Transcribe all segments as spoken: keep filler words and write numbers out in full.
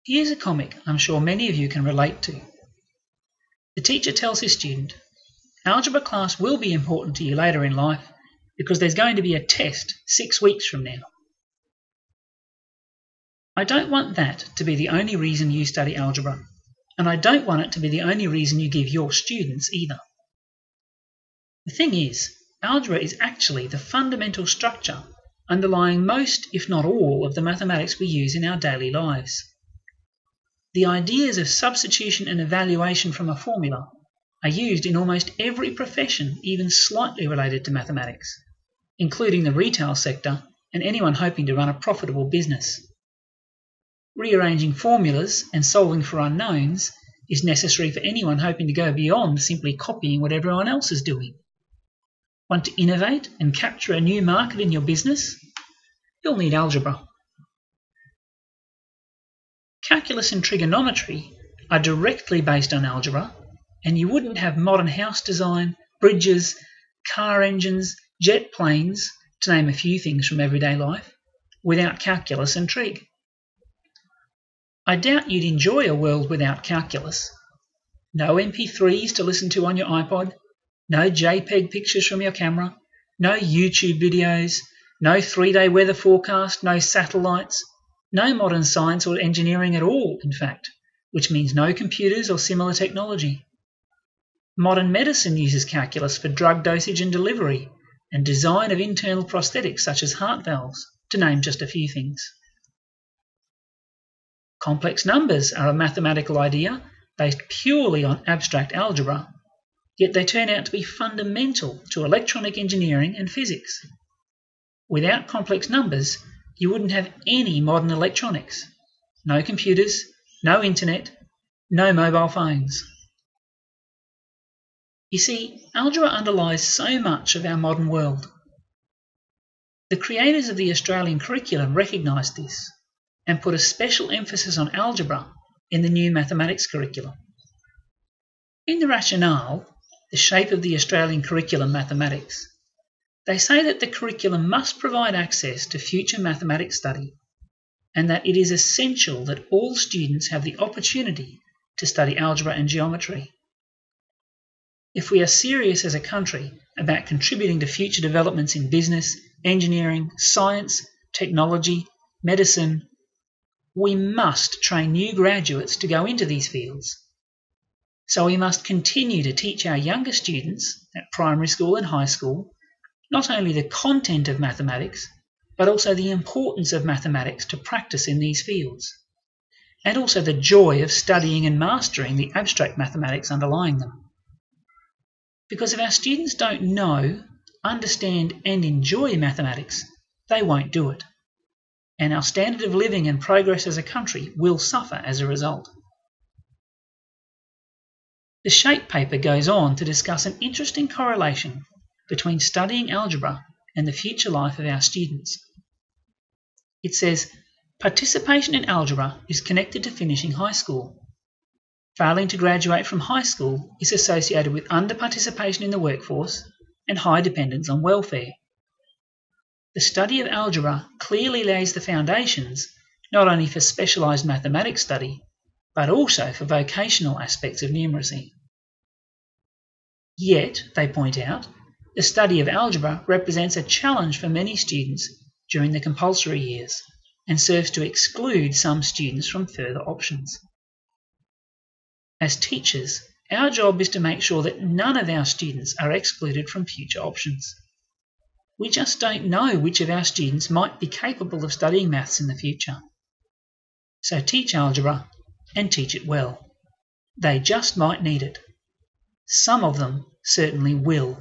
Here's a comic I'm sure many of you can relate to. The teacher tells his student, "Algebra class will be important to you later in life because there's going to be a test six weeks from now." I don't want that to be the only reason you study algebra, and I don't want it to be the only reason you give your students either. The thing is, algebra is actually the fundamental structure underlying most, if not all, of the mathematics we use in our daily lives. The ideas of substitution and evaluation from a formula are used in almost every profession even slightly related to mathematics, including the retail sector and anyone hoping to run a profitable business. Rearranging formulas and solving for unknowns is necessary for anyone hoping to go beyond simply copying what everyone else is doing. Want to innovate and capture a new market in your business? You'll need algebra. Calculus and trigonometry are directly based on algebra, and you wouldn't have modern house design, bridges, car engines, jet planes, to name a few things from everyday life, without calculus and trig. I doubt you'd enjoy a world without calculus. No M P threes to listen to on your iPod, no JPEG pictures from your camera, no YouTube videos, no three-day weather forecast, no satellites, no modern science or engineering at all, in fact, which means no computers or similar technology. Modern medicine uses calculus for drug dosage and delivery, and design of internal prosthetics such as heart valves, to name just a few things. Complex numbers are a mathematical idea based purely on abstract algebra, yet they turn out to be fundamental to electronic engineering and physics. Without complex numbers, you wouldn't have any modern electronics. No computers, no internet, no mobile phones. You see, algebra underlies so much of our modern world. The creators of the Australian curriculum recognised this and put a special emphasis on algebra in the new mathematics curriculum. In the rationale, the shape of the Australian curriculum mathematics, they say that the curriculum must provide access to future mathematics study, and that it is essential that all students have the opportunity to study algebra and geometry. If we are serious as a country about contributing to future developments in business, engineering, science, technology, medicine, we must train new graduates to go into these fields. So we must continue to teach our younger students at primary school and high school not only the content of mathematics, but also the importance of mathematics to practice in these fields, and also the joy of studying and mastering the abstract mathematics underlying them. Because if our students don't know, understand and enjoy mathematics, they won't do it. And our standard of living and progress as a country will suffer as a result. The shape paper goes on to discuss an interesting correlation between studying algebra and the future life of our students. It says, participation in algebra is connected to finishing high school. Failing to graduate from high school is associated with under-participation in the workforce and high dependence on welfare. The study of algebra clearly lays the foundations not only for specialised mathematics study, but also for vocational aspects of numeracy. Yet, they point out, the study of algebra represents a challenge for many students during the compulsory years and serves to exclude some students from further options. As teachers, our job is to make sure that none of our students are excluded from future options. We just don't know which of our students might be capable of studying maths in the future. So teach algebra and teach it well. They just might need it. Some of them certainly will.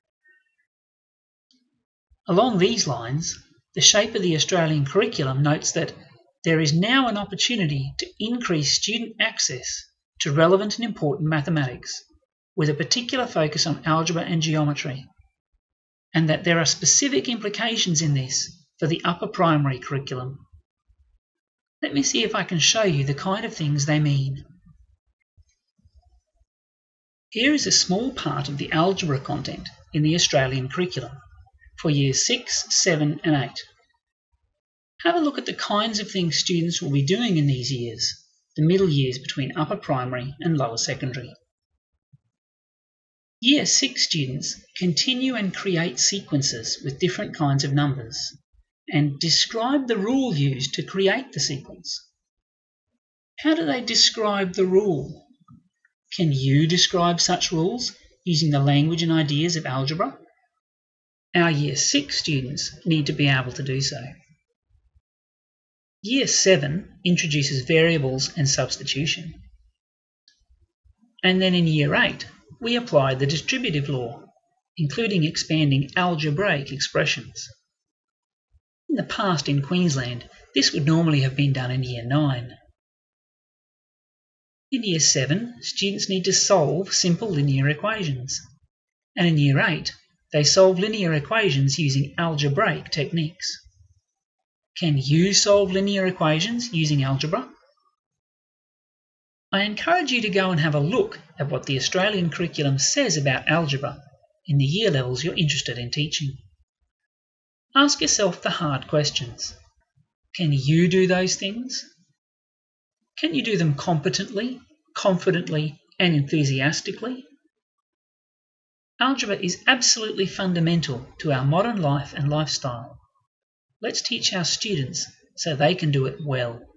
Along these lines, the shape of the Australian curriculum notes that there is now an opportunity to increase student access to relevant and important mathematics, with a particular focus on algebra and geometry, and that there are specific implications in this for the upper primary curriculum. Let me see if I can show you the kind of things they mean. Here is a small part of the algebra content in the Australian curriculum for years six, seven and eight. Have a look at the kinds of things students will be doing in these years the middle years between upper primary and lower secondary. Year six students continue and create sequences with different kinds of numbers and describe the rule used to create the sequence. How do they describe the rule? Can you describe such rules using the language and ideas of algebra? Our Year six students need to be able to do so. Year seven introduces variables and substitution. And then in Year eight, we apply the distributive law, including expanding algebraic expressions. In the past in Queensland, this would normally have been done in Year nine. In Year seven, students need to solve simple linear equations, and in Year eight, they solve linear equations using algebraic techniques. Can you solve linear equations using algebra? I encourage you to go and have a look at what the Australian curriculum says about algebra in the year levels you're interested in teaching. Ask yourself the hard questions. Can you do those things? Can you do them competently, confidently, and enthusiastically? Algebra is absolutely fundamental to our modern life and lifestyle. Let's teach our students so they can do it well.